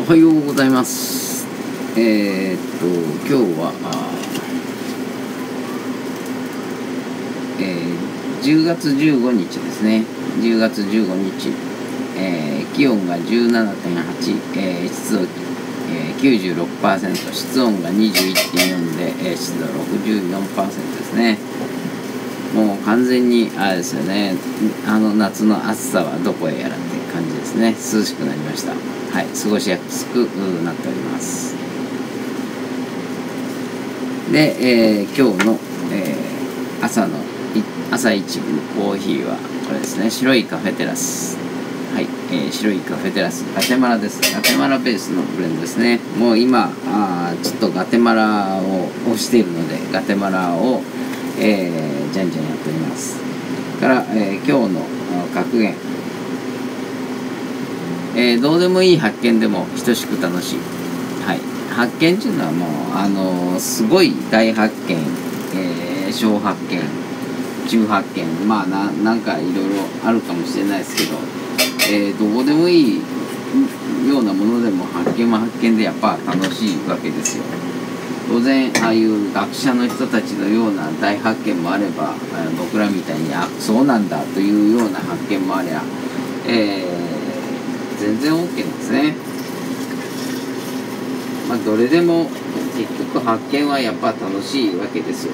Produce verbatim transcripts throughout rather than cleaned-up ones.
おはようございます。えー、っと今日はえー、じゅうがつじゅうごにちですね。じゅうがつじゅうごにち、えー、気温が じゅうななてんはち、えー、湿度、えー、きゅうじゅうろくパーセント、室温が にじゅういってんよん で、えー、湿度 ろくじゅうよんパーセント ですね。もう完全にあれですよね、あの夏の暑さはどこへやらって感じですね。涼しくなりました。はい、過ごしやすくなっております。で、えー、今日の、えー、朝の朝一部コーヒーはこれですね。白いカフェテラス。はい、えー、白いカフェテラスガテマラです。ガテマラベースのブレンドですね。もう今あちょっとガテマラを推しているので、ガテマラを、えー、じゃんじゃんやっております。から、えー、今日の格言、えー、どうでもいい発見でも等しく楽しい。はい、発見っていうのはもうあのー、すごい大発見、えー、小発見、中発見、まあななんかいろいろあるかもしれないですけど、えー、どうでもいいようなものでも発見も発見でやっぱ楽しいわけですよ。当然ああいう学者の人たちのような大発見もあれば、僕らみたいにあそうなんだというような発見もありゃ、えー、全然 OK なんですね。まあどれでも結局発見はやっぱ楽しいわけですよ。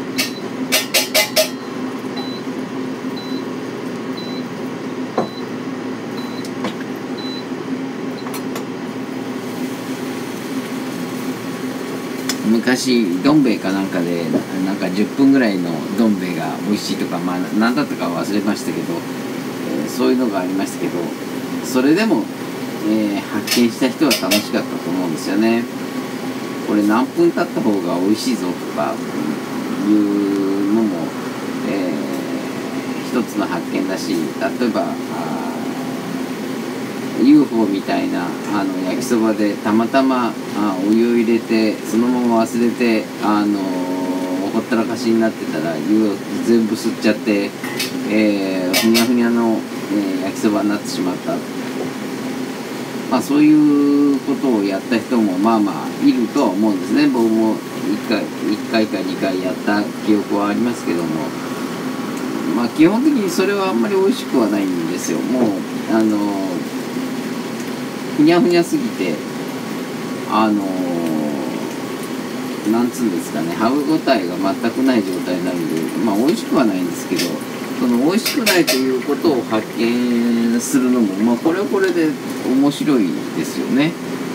昔どん兵衛かなんかでなんかじゅっぷんぐらいのどん兵衛が美味しいとか、まあ何だったか忘れましたけど、えー、そういうのがありましたけど、それでも、えー、発見した人は楽しかったと思うんですよね。これ何分経った方が美味しいぞとかいうのも、えー、一つの発見だし、例えばユーフォー みたいなあの焼きそばでたまたまあお湯を入れてそのまま忘れてあのほったらかしになってたら湯を全部吸っちゃって、えー、ふにゃふにゃの、えー、焼きそばになってしまった。まあそういうことをやった人もまあまあいるとは思うんですね。僕もいっかい、いっかいかにかいやった記憶はありますけども、まあ基本的にそれはあんまり美味しくはないんですよ。もうあのふにゃふにゃすぎてあのー、なんつうんですかね、歯ごたえが全くない状態になるんで、まあ美味しくはないんですけど、その美味しくないということを発見するのも、まあこれはこれで面白いですよね。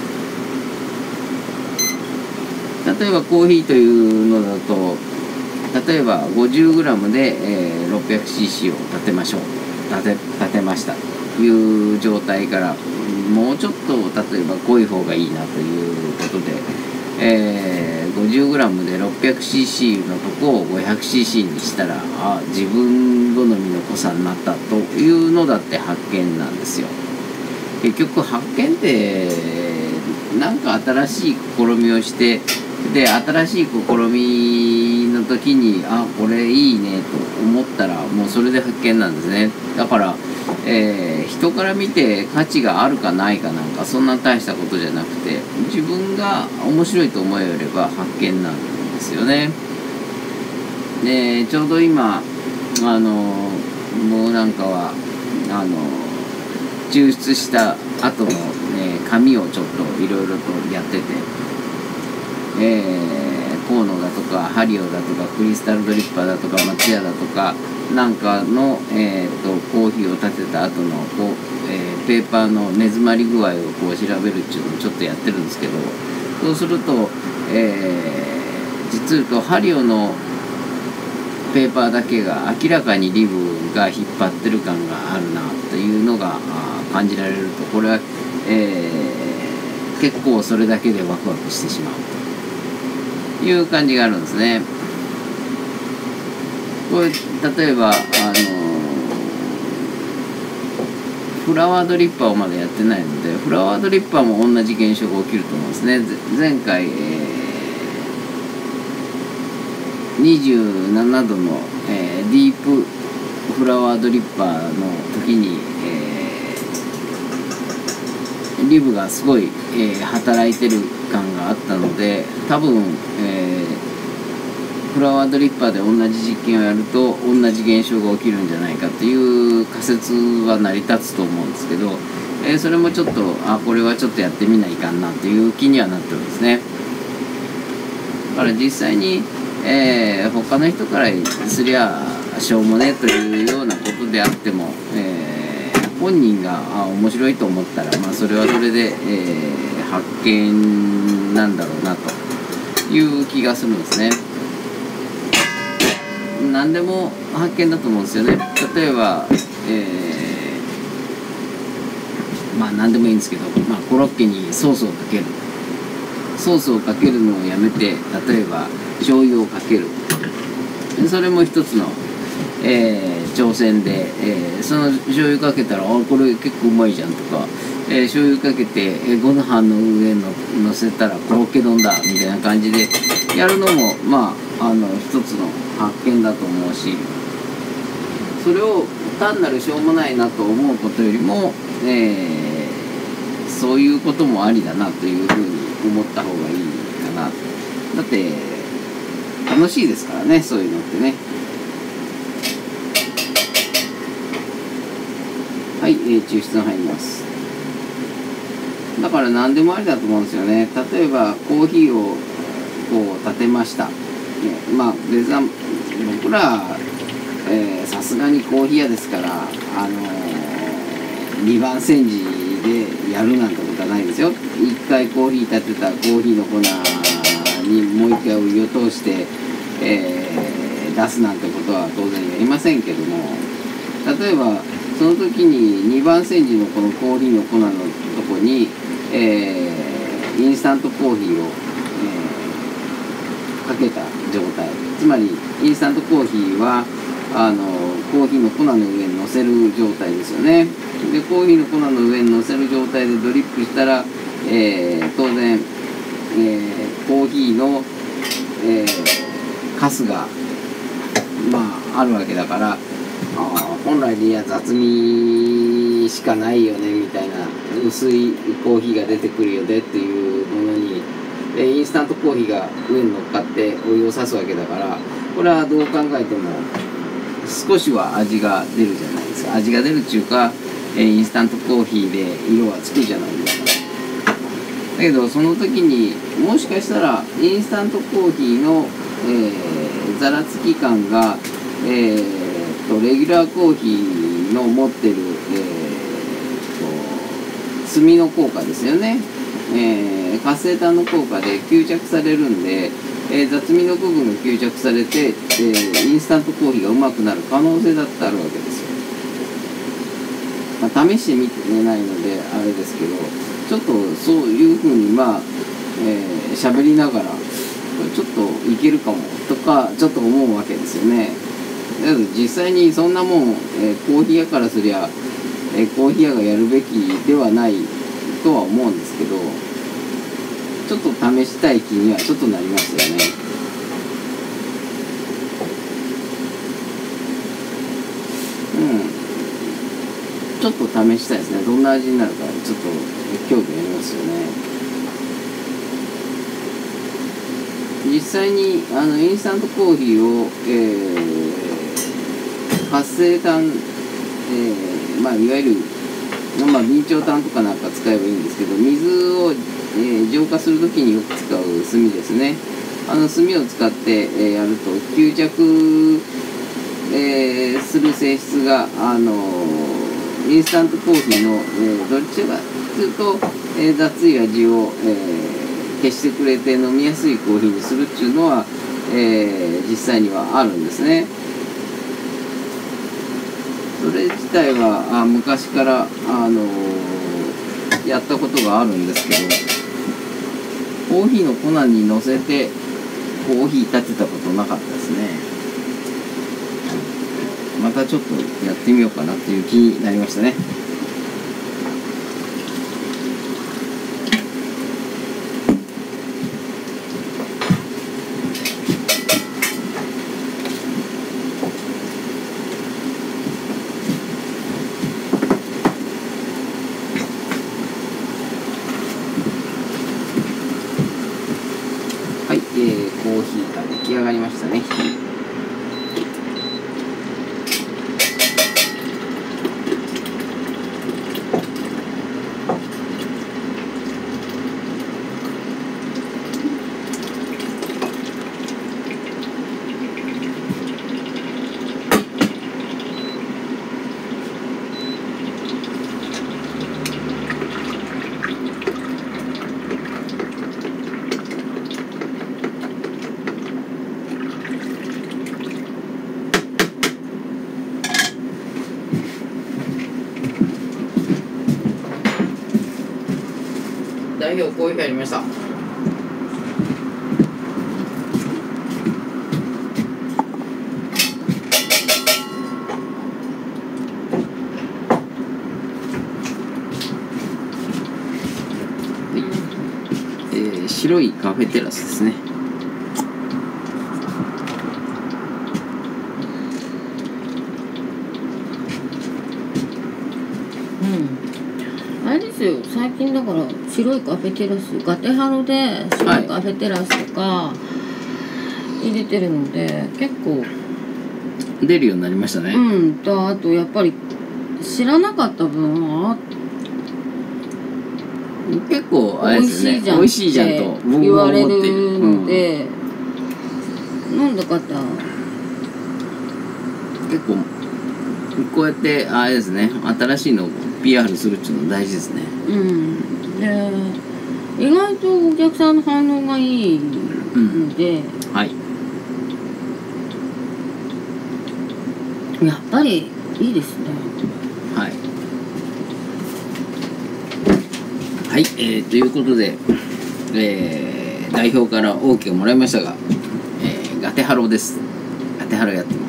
例えばコーヒーというのだと、例えば ごじゅうグラム で、えー、ろっぴゃくシーシー を立てましょう立て立てましたという状態から、もうちょっと例えば濃い方がいいなということで、えー、ごじゅうグラム で ろっぴゃくシーシー のとこを ごひゃくシーシー にしたら、あ自分好みの濃さになったというのだって発見なんですよ。結局発見ってなんか新しい試みをして、で新しい試みの時にあこれいいねと思ったらもうそれで発見なんですね。だから、えー、人から見て価値があるかないかなんかそんな大したことじゃなくて、自分が面白いと思えれば発見なんですよね。でちょうど今あの僕なんかはあの抽出した後の、ね、紙をちょっといろいろとやってて、えー、コーノだとかハリオだとかクリスタルドリッパーだとか松屋だとかなんかの、えー、とコーヒーを立てた後のこう、えー、ペーパーの目詰まり具合をこう調べるっていうのをちょっとやってるんですけど、そうすると、えー、実は言うとハリオのペーパーだけが明らかにリブが引っ張ってる感があるなというのが感じられると、これは、えー、結構それだけでワクワクしてしまうという感じがあるんですね。これ例えばあのフラワードリッパーをまだやってないので、フラワードリッパーも同じ現象が起きると思うんですね。前回、えー、にじゅうななどの、えー、ディープフラワードリッパーの時に、えー、 リブがすごい、えー、働いてる感があったので、多分、えー、フラワードリッパーで同じ実験をやると同じ現象が起きるんじゃないかっていう仮説は成り立つと思うんですけど、えー、それもちょっとあこれはちょっとやってみないかんなっていう気にはなってるんですね。だから実際に、えー、他の人からすりゃしょうもねというようなことであっても、えー、本人があ面白いと思ったら、まあ、それはそれで、えー、発見なんだろうなという気がするんですね。何でも発見だと思うんですよね。例えば、えー、まあ何でもいいんですけど、まあ、コロッケにソースをかける、ソースをかけるのをやめて例えば醤油をかける、それも一つの、えー、挑戦で、えー、その醤油かけたらあこれ結構うまいじゃんとか、えー、醤油かけて、えー、ご飯の上の乗せたらコロッケ丼だみたいな感じでやるのもまああの一つの発見だと思うし、それを単なるしょうもないなと思うことよりも、えー、そういうこともありだなというふうに思った方がいいかな。だって楽しいですからね、そういうのってね。はい、えー、抽出入ります。だから何でもありだと思うんですよね。例えばコーヒーをこう立てました、ね、まあ別段僕らさすがにコーヒー屋ですから、あのー、にばん煎じでやるなんてことはないですよ。いっかいコーヒー立てたコーヒーの粉にもういっかいお湯を通して、えー、出すなんてことは当然やりませんけども、例えばその時ににばん煎じのこのコーヒーの粉のとこに、えー、インスタントコーヒーを、えー、かけた状態、つまりインスタントコーヒーはあのコーヒーの粉の上に乗せる状態ですよね。でコーヒーの粉の上に乗せる状態でドリップしたら、えー、当然、えー、コーヒーの、えー、カスがまああるわけだから、あ本来でいや雑味しかないよねみたいな、薄いコーヒーが出てくるよねっていうものに、えインスタントコーヒーが上に乗っかってお湯を差すわけだから、これはどう考えても少しは味が出るじゃないですか。味が出るっていうか、えインスタントコーヒーで色はつくじゃないですか。だけどその時にもしかしたらインスタントコーヒーの、えー、ざらつき感が、えー、とレギュラーコーヒーの持ってる、えー、と炭の効果ですよね、えー、活性炭の効果で吸着されるんで、えー、雑味の部分が吸着されて、えー、インスタントコーヒーがうまくなる可能性だってあるわけですよ。まあ、試してみてないのであれですけど、ちょっとそういうふうにまあえー、喋りながらちょっといけるかもとかちょっと思うわけですよね。だけど実際にそんなもん、えー、コーヒー屋からすりゃ、えー、コーヒー屋がやるべきではないとは思うんですけど、ちょっと試したい気にはちょっとなりますよね。うん、ちょっと試したいですね。どんな味になるかちょっと興味ありますよね。実際にあのインスタントコーヒーを、えー、活性炭、えーまあ、いわゆる、まあ、備長炭とかなんか使えばいいんですけど、水を、えー、浄化するときによく使う炭ですね。あの炭を使って、えー、やると吸着、えー、する性質が、あのー、インスタントコーヒーの、えー、どっちかというと、えー、雑い味を、えー消してくれて飲みやすいコーヒーにするっていうのは、えー、実際にはあるんですね。それ自体はあ昔から、あのー、やったことがあるんですけど、コーヒーの粉にのせてコーヒー立てたことなかったですね。またちょっとやってみようかなっていう気になりましたね。 がりましたね。代表コーヒーありました。えー、白いカフェテラスですね。 あれですよ、最近だから白いカフェテラス、ガテハロで白いカフェテラスとか入れてるので、はい、結構出るようになりましたね。 うんと、あとやっぱり知らなかった分は結構あれですね、美味しいじゃんと言われるので、うん、飲んだ方結構こうやってあれですね、新しいのを ピーアール するっていうの大事ですね。 うんで、意外とお客さんの反応がいいので、 うん、はい、 やっぱりいいですね。 はいはい、えー、ということで、えー、代表から オーケー をもらいましたが、えー、ガテハロです。ガテハロやってます。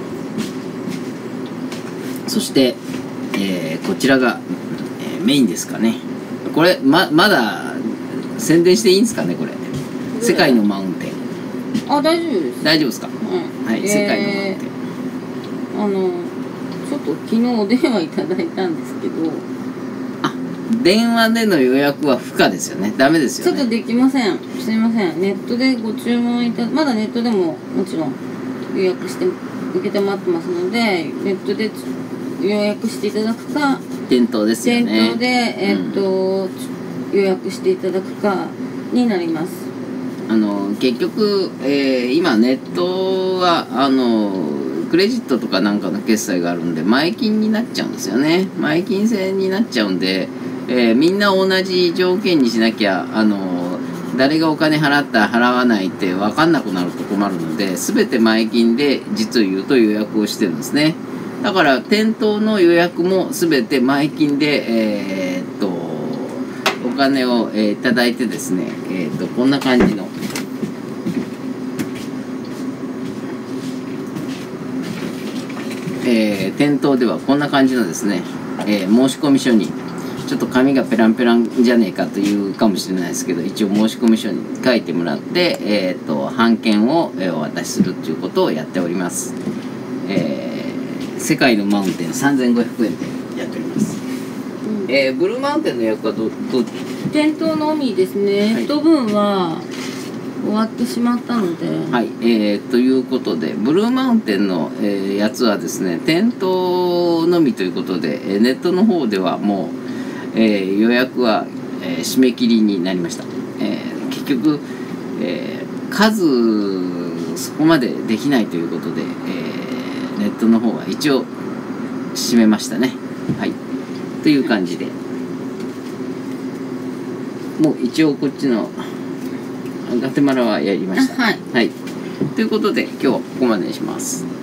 そして、えー、こちらが、えー、メインですかね。これままだ宣伝していいんですかね、これ。世界のマウンテン。 あ、大丈夫です。 大丈夫ですか。うん、はい、えー、世界のマウンテン。 あのちょっと昨日お電話いただいたんですけど。 あ、電話での予約は不可ですよね。ダメですよね。 ちょっとできません。すみません。ネットでご注文いたまだネットでももちろん予約して受けてもらってますので、ネットで予約していただくか、 店頭ですよね。 店頭で、えーっとうん、予約していただくかになります。 あの結局、えー、今ネットはあのクレジットとかなんかの決済があるんで前金になっちゃうんですよね。前金制になっちゃうんで、えー、みんな同じ条件にしなきゃあの誰がお金払った払わないって分かんなくなると困るので、全て前金で実を言うと予約をしてるんですね。だから店頭の予約も全て前金で、えー、っとお金を、えー、いただいてですね、えー、っとこんな感じの、えー、店頭ではこんな感じのですね、えー、申込書にちょっと紙がペランペランじゃねえかというかもしれないですけど、一応申込書に書いてもらって、えー、っと版権をお渡しするということをやっております。えー世界のマウンテンさんぜんごひゃくえんでやっております。うん、えー、ブルーマウンテンの予約はどど店頭のみですね。ネット分は終わってしまったので。 はい、えー、ということでブルーマウンテンの、えー、やつはですね店頭のみということで、えー、ネットの方ではもう、えー、予約は、えー、締め切りになりました。えー、結局、えー、数そこまでできないということで、えーネットの方は一応閉めましたね。はい。という感じで。もう一応こっちのガテマラはやりました。 はい。 はい。ということで今日はここまでにします。